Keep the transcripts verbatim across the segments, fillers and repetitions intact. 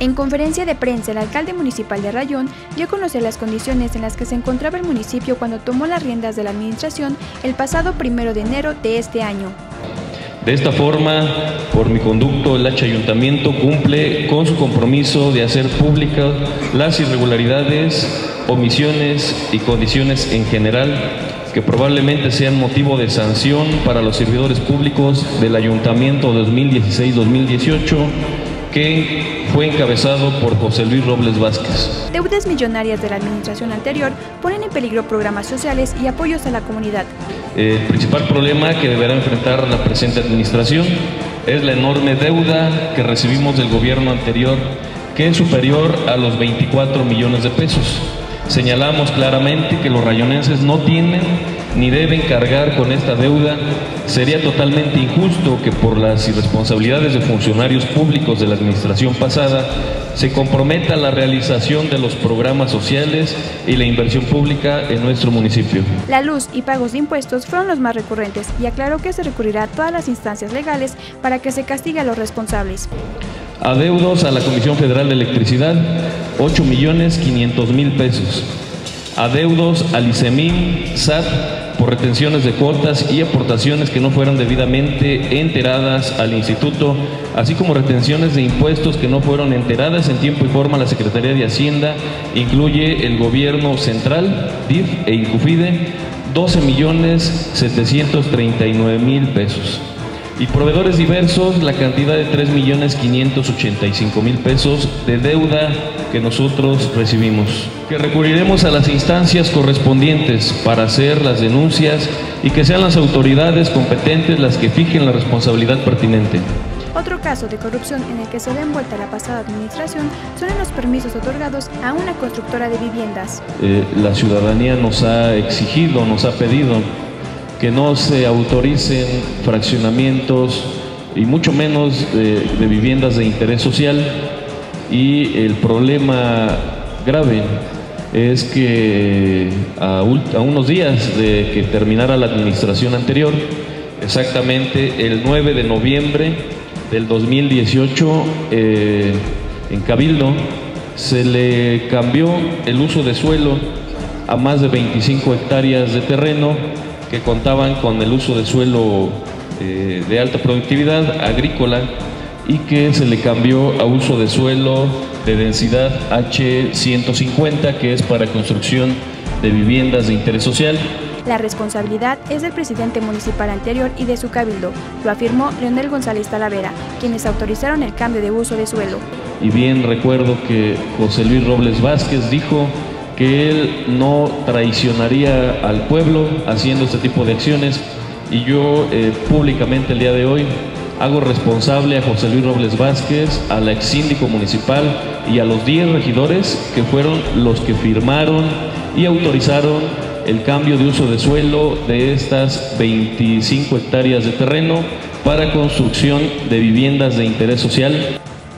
En conferencia de prensa, el alcalde municipal de Rayón dio a conocer las condiciones en las que se encontraba el municipio cuando tomó las riendas de la administración el pasado primero de enero de este año. De esta forma, por mi conducto, el H Ayuntamiento cumple con su compromiso de hacer públicas las irregularidades, omisiones y condiciones en general que probablemente sean motivo de sanción para los servidores públicos del Ayuntamiento dos mil dieciséis dos mil dieciocho, que fue encabezado por José Luis Robles Vázquez. Deudas millonarias de la administración anterior ponen en peligro programas sociales y apoyos a la comunidad. El principal problema que deberá enfrentar la presente administración es la enorme deuda que recibimos del gobierno anterior, que es superior a los veinticuatro millones de pesos. Señalamos claramente que los rayonenses no tienen ni deben cargar con esta deuda. Sería totalmente injusto que por las irresponsabilidades de funcionarios públicos de la administración pasada se comprometa la realización de los programas sociales y la inversión pública en nuestro municipio. La luz y pagos de impuestos fueron los más recurrentes y aclaró que se recurrirá a todas las instancias legales para que se castigue a los responsables. Adeudos a la Comisión Federal de Electricidad, ocho millones quinientos mil pesos. Adeudos al ICEMIN, S A T, por retenciones de cuotas y aportaciones que no fueron debidamente enteradas al instituto, así como retenciones de impuestos que no fueron enteradas en tiempo y forma a la Secretaría de Hacienda, incluye el Gobierno Central, D I F e INCUFIDE, doce millones setecientos treinta y nueve mil pesos. Y proveedores diversos, la cantidad de tres millones quinientos ochenta y cinco mil pesos de deuda que nosotros recibimos. Que recurriremos a las instancias correspondientes para hacer las denuncias y que sean las autoridades competentes las que fijen la responsabilidad pertinente. Otro caso de corrupción en el que se ve envuelta la pasada administración son en los permisos otorgados a una constructora de viviendas. Eh, la ciudadanía nos ha exigido, nos ha pedido que no se autoricen fraccionamientos y mucho menos de, de viviendas de interés social, y el problema grave es que a, a unos días de que terminara la administración anterior, exactamente el nueve de noviembre del dos mil dieciocho, eh, en Cabildo se le cambió el uso de suelo a más de veinticinco hectáreas de terreno que contaban con el uso de suelo eh, de alta productividad agrícola, y que se le cambió a uso de suelo de densidad H ciento cincuenta, que es para construcción de viviendas de interés social. La responsabilidad es del presidente municipal anterior y de su cabildo, lo afirmó Leonel González Talavera, quienes autorizaron el cambio de uso de suelo. Y bien recuerdo que José Luis Robles Vázquez dijo que él no traicionaría al pueblo haciendo este tipo de acciones, y yo eh, públicamente el día de hoy hago responsable a José Luis Robles Vázquez, a la ex síndico municipal y a los diez regidores que fueron los que firmaron y autorizaron el cambio de uso de suelo de estas veinticinco hectáreas de terreno para construcción de viviendas de interés social.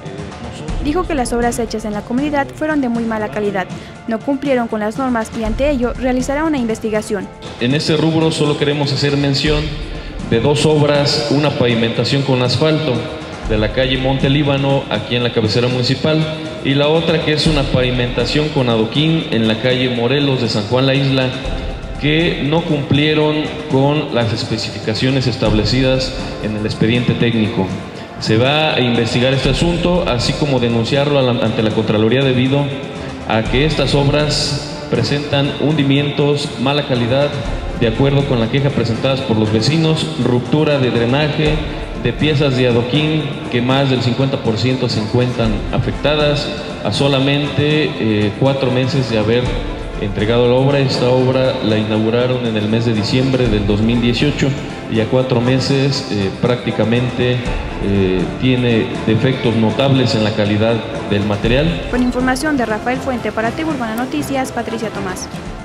Dijo que las obras hechas en la comunidad fueron de muy mala calidad, no cumplieron con las normas y ante ello realizará una investigación. En este rubro solo queremos hacer mención de dos obras: una pavimentación con asfalto de la calle Monte Líbano, aquí en la cabecera municipal, y la otra que es una pavimentación con adoquín en la calle Morelos de San Juan La Isla, que no cumplieron con las especificaciones establecidas en el expediente técnico. Se va a investigar este asunto, así como denunciarlo ante la Contraloría debido a que estas obras presentan hundimientos, mala calidad, de acuerdo con la queja presentadas por los vecinos, ruptura de drenaje, de piezas de adoquín que más del cincuenta por ciento se encuentran afectadas, a solamente eh, cuatro meses de haber entregado la obra. Esta obra la inauguraron en el mes de diciembre del dos mil dieciocho y a cuatro meses eh, prácticamente eh, tiene defectos notables en la calidad del material. Con información de Rafael Fuente para T V Urbana Noticias, Patricia Tomás.